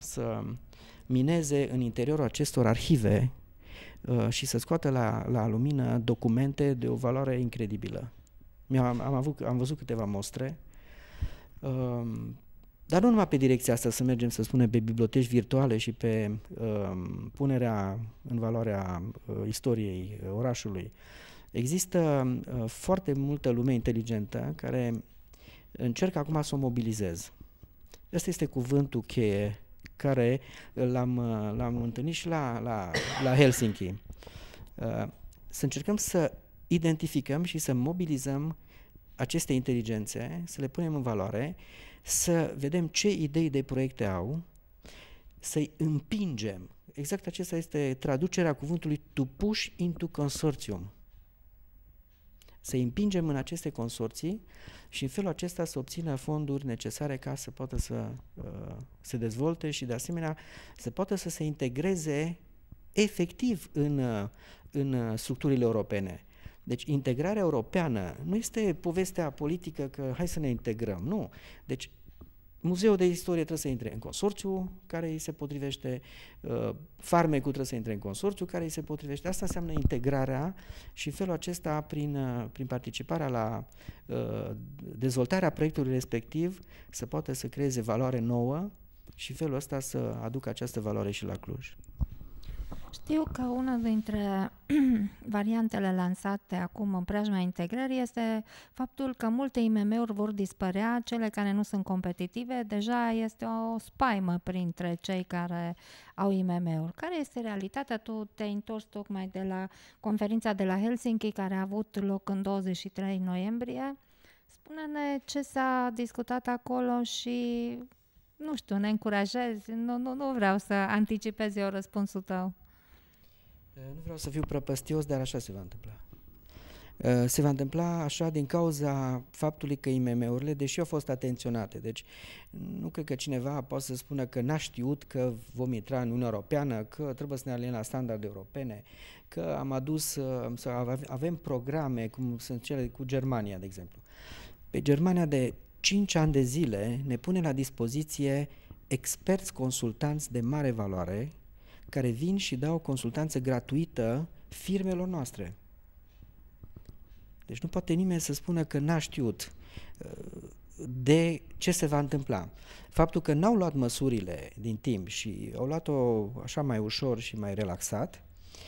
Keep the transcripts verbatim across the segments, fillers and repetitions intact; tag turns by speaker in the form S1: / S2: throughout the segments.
S1: să mineze în interiorul acestor arhive uh, și să scoată la, la lumină documente de o valoare incredibilă. Am, am, avut, am văzut câteva mostre, uh, dar nu numai pe direcția asta să mergem, să spunem, pe biblioteci virtuale și pe uh, punerea în valoarea uh, istoriei uh, orașului. Există uh, foarte multă lume inteligentă care încerc acum să o mobilizez. Ăsta este cuvântul cheie care l-am, l-am întâlnit și la, la, la Helsinki. Uh, să încercăm să identificăm și să mobilizăm aceste inteligențe, să le punem în valoare, să vedem ce idei de proiecte au, să-i împingem. Exact acesta este traducerea cuvântului to push into consortium. Să împingem în aceste consorții și în felul acesta să obțină fonduri necesare ca să poată să uh, se dezvolte și de asemenea să poată să se integreze efectiv în, uh, în structurile europene. Deci integrarea europeană nu este povestea politică că hai să ne integrăm, nu. Deci Muzeul de Istorie trebuie să intre în consorțiu care îi se potrivește, uh, farmecul trebuie să intre în consorțiu care îi se potrivește. Asta înseamnă integrarea și în felul acesta, prin, uh, prin participarea la uh, dezvoltarea proiectului respectiv, să poată să creeze valoare nouă și în felul ăsta să aducă această valoare și la Cluj.
S2: Știu că una dintre variantele lansate acum în preajma integrării este faptul că multe I M M-uri vor dispărea, cele care nu sunt competitive, deja este o spaimă printre cei care au I M M-uri. Care este realitatea? Tu te-ai întors tocmai de la conferința de la Helsinki, care a avut loc în douăzeci și trei noiembrie. Spune-ne ce s-a discutat acolo și, nu știu, ne încurajezi? Nu, nu, nu vreau să anticipez eu răspunsul tău.
S1: Nu vreau să fiu prăpăstios, dar așa se va întâmpla. Se va întâmpla așa din cauza faptului că I M M-urile, deși au fost atenționate, deci nu cred că cineva poate să spună că n-a știut că vom intra în Uniunea Europeană, că trebuie să ne aliem la standarde europene, că am adus să avem programe cum sunt cele cu Germania, de exemplu. Pe Germania de cinci ani de zile ne pune la dispoziție experți consultanți de mare valoare care vin și dau o consultanță gratuită firmelor noastre. Deci nu poate nimeni să spună că n-a știut de ce se va întâmpla. Faptul că n-au luat măsurile din timp și au luat-o așa mai ușor și mai relaxat,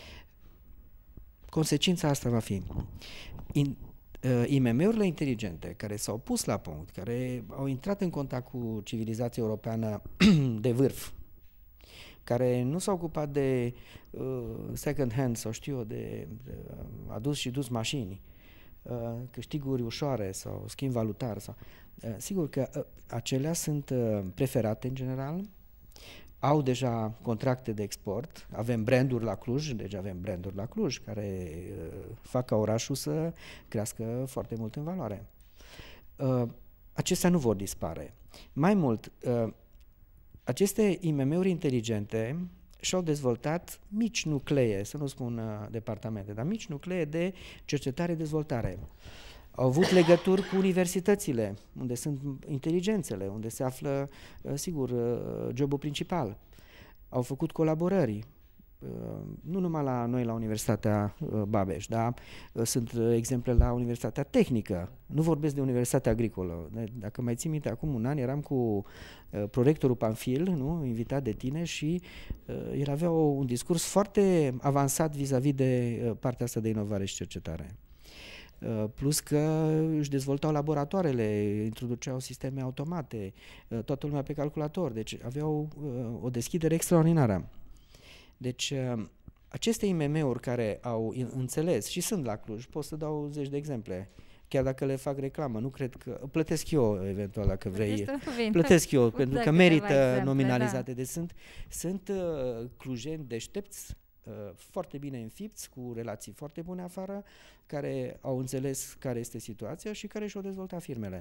S1: consecința asta va fi In, uh, I M M-urile inteligente care s-au pus la punct, care au intrat în contact cu civilizația europeană de vârf, care nu s-au ocupat de uh, second hand sau știu eu, de uh, adus și dus mașini, uh, câștiguri ușoare sau schimb valutar. Sau, uh, sigur că uh, acelea sunt uh, preferate în general, au deja contracte de export, avem branduri la Cluj, deci avem branduri la Cluj care uh, fac ca orașul să crească foarte mult în valoare. Uh, acestea nu vor dispare. Mai mult, uh, aceste I M M-uri inteligente și-au dezvoltat mici nuclee, să nu spun uh, departamente, dar mici nuclee de cercetare-dezvoltare. Au avut legături cu universitățile, unde sunt inteligențele, unde se află, uh, sigur, uh, jobul principal. Au făcut colaborări, uh, nu numai la noi la Universitatea uh, Babeș, dar uh, sunt uh, exemple la Universitatea Tehnică. Nu vorbesc de Universitatea Agricolă. Dacă mai ții minte, acum un an eram cu uh, prorectorul Panfil, nu, invitat de tine, și uh, el avea o, un discurs foarte avansat vis-a-vis de uh, partea asta de inovare și cercetare. Uh, plus că își dezvoltau laboratoarele, introduceau sisteme automate, uh, toată lumea pe calculator, deci aveau uh, o deschidere extraordinară. Deci uh, aceste I M M-uri care au înțeles și sunt la Cluj, pot să dau zeci de exemple, chiar dacă le fac reclamă, nu cred că... Plătesc eu, eventual, dacă vrei. Plătesc eu, pentru că merită exemple, nominalizate. Da. Deci sunt, sunt uh, clujeni deștepți, uh, foarte bine înfipți, cu relații foarte bune afară, care au înțeles care este situația și care și-au dezvoltat firmele.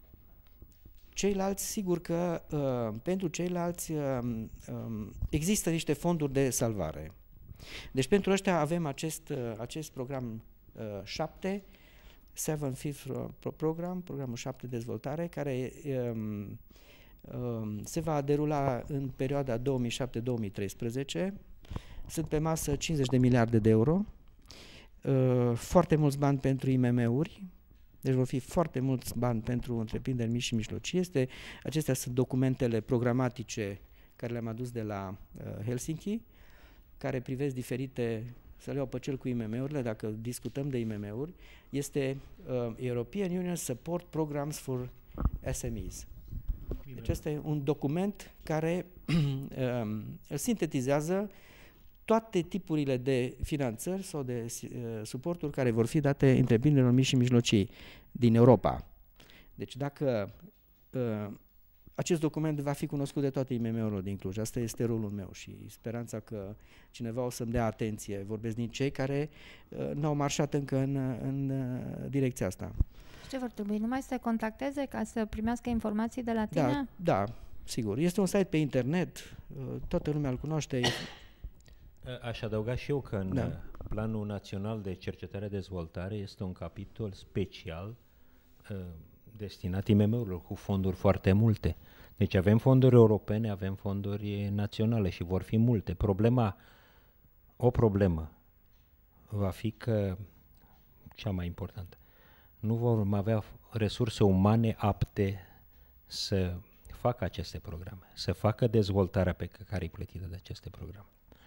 S1: Ceilalți, sigur că uh, pentru ceilalți uh, um, există niște fonduri de salvare. Deci pentru ăștia avem acest, uh, acest program uh, șapte, Seven Fifth Program, programul șapte de dezvoltare, care um, Se va derula în perioada două mii șapte două mii treisprezece. Sunt pe masă cincizeci de miliarde de euro, foarte mulți bani pentru I M M-uri, deci vor fi foarte mulți bani pentru întreprinderi mici și mijlocii. Este, acestea sunt documentele programatice care le-am adus de la Helsinki, care privesc diferite, să le iau pe cel cu I M M-urile, dacă discutăm de I M M-uri, este uh, European Union Support Programs for S M Es. Deci este un document care uh, sintetizează toate tipurile de finanțări sau de uh, suporturi care vor fi date întreprinderilor mici și mijlocii din Europa. Deci dacă uh, acest document va fi cunoscut de toate I M M-urile din Cluj, asta este rolul meu și speranța că cineva o să-mi dea atenție. Vorbesc din cei care uh, n-au marșat încă în, în uh, direcția asta.
S2: Ce vor trebui? Numai să te contacteze ca să primească informații de la tine?
S1: Da, da, sigur. Este un site pe internet, uh, toată lumea îl cunoaște.
S3: Aș adăuga și eu că în
S1: Da.
S3: Planul Național de Cercetare-Dezvoltare este un capitol special uh, destinat I M M-urilor cu fonduri foarte multe. Deci avem fonduri europene, avem fonduri naționale și vor fi multe. Problema, o problemă va fi că, cea mai importantă, nu vom avea resurse umane apte să facă aceste programe, să facă dezvoltarea pe care e plătită de aceste programe.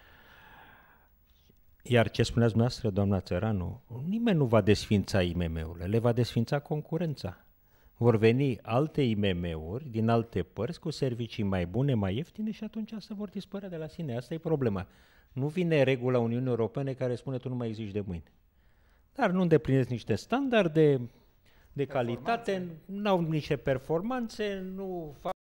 S3: Iar ce spuneați dumneavoastră, doamna Țăranu, nimeni nu va desfința I M M-urile, le va desfința concurența. Vor veni alte I M M-uri din alte părți cu servicii mai bune, mai ieftine și atunci asta vor dispărea de la sine. Asta e problema. Nu vine regula Uniunii Europene care spune tu nu mai existi de mâine. Dar nu îndeplinesc niște standarde de calitate, nu au niște performanțe, nu fac